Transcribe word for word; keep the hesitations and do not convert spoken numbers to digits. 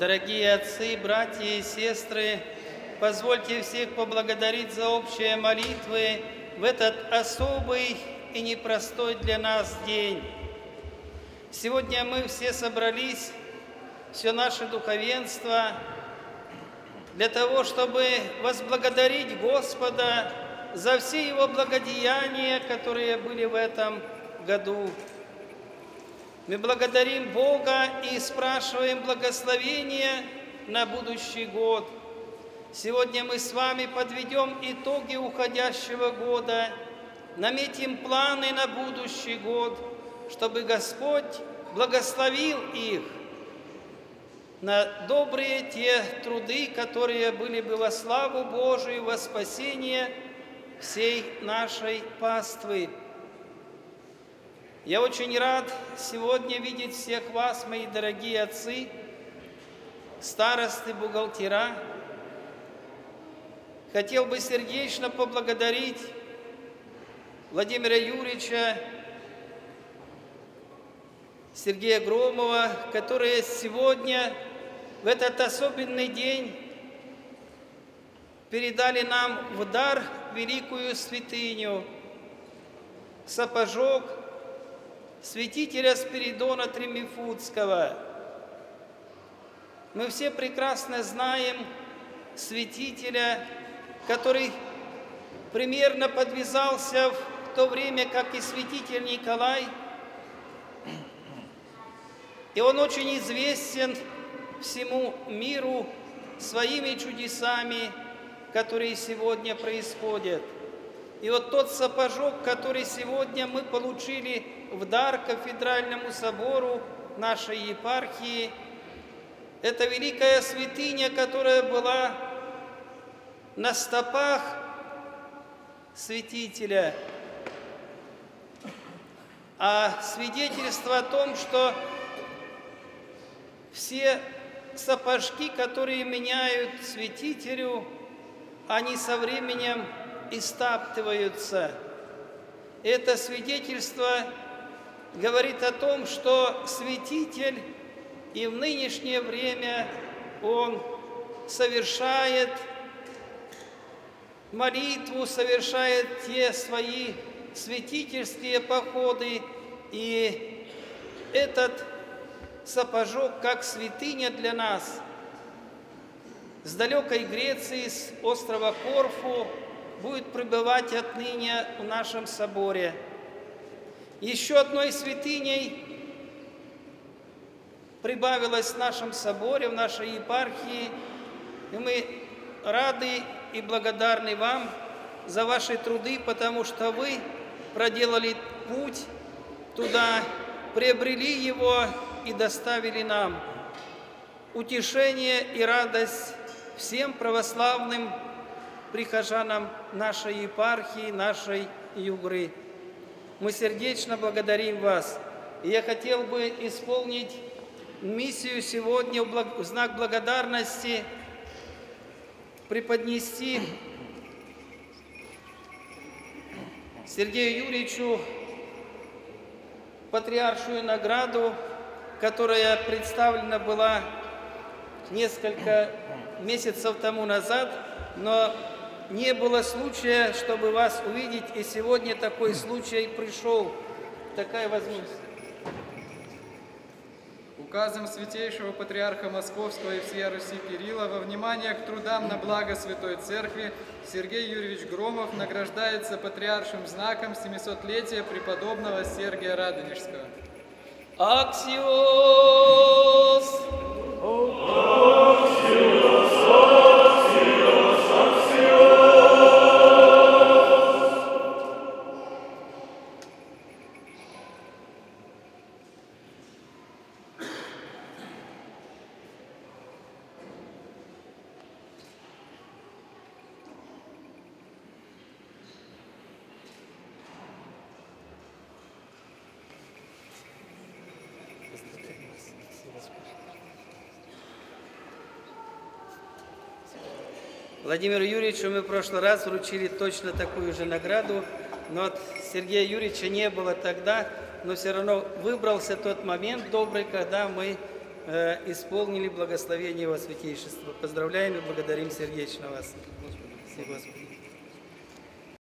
Дорогие отцы, братья и сестры, позвольте всех поблагодарить за общие молитвы в этот особый и непростой для нас день. Сегодня мы все собрались, все наше духовенство, для того, чтобы возблагодарить Господа за все Его благодеяния, которые были в этом году. Мы благодарим Бога и спрашиваем благословения на будущий год. Сегодня мы с вами подведем итоги уходящего года, наметим планы на будущий год, чтобы Господь благословил их на добрые те труды, которые были бы во славу Божию, во спасение всей нашей паствы. Я очень рад сегодня видеть всех вас, мои дорогие отцы, старосты, бухгалтера. Хотел бы сердечно поблагодарить Владимира Юрьевича, Сергея Громова, которые сегодня, в этот особенный день, передали нам в дар великую святыню, сапожок святителя Спиридона Тремифунтского. Мы все прекрасно знаем святителя, который примерно подвязался в то время, как и святитель Николай. И он очень известен всему миру своими чудесами, которые сегодня происходят. И вот тот сапожок, который сегодня мы получили в дар кафедральному собору нашей епархии, это великая святыня, которая была на стопах святителя. А свидетельство о том, что все сапожки, которые меняют святителю, они со временем истаптываются. Это свидетельство говорит о том, что святитель и в нынешнее время он совершает молитву, совершает те свои святительские походы, и этот сапожок, как святыня для нас, с далекой Греции, с острова Корфу, будет пребывать отныне в нашем соборе. Еще одной святыней прибавилось в нашем соборе, в нашей епархии, и мы рады и благодарны вам за ваши труды, потому что вы проделали путь туда, приобрели его и доставили нам утешение и радость всем православным прихожанам нашей епархии, нашей Югры. Мы сердечно благодарим вас. И я хотел бы исполнить миссию сегодня в знак благодарности, преподнести Сергею Юрьевичу патриаршую награду, которая представлена была несколько месяцев тому назад, но не было случая, чтобы вас увидеть, и сегодня такой случай пришел, такая возможность. Указом Святейшего Патриарха Московского и всея Руси Кирилла во внимание к трудам на благо Святой Церкви Сергей Юрьевич Громов награждается патриаршим знаком семисотлетия преподобного Сергия Радонежского. Аксиос! Аксиос! Аксиос! Аксиос! Владимиру Юрьевичу мы в прошлый раз вручили точно такую же награду, но от Сергея Юрьевича не было тогда, но все равно выбрался тот момент добрый, когда мы э, исполнили благословение Его Святейшества. Поздравляем и благодарим сердечно вас. Господи.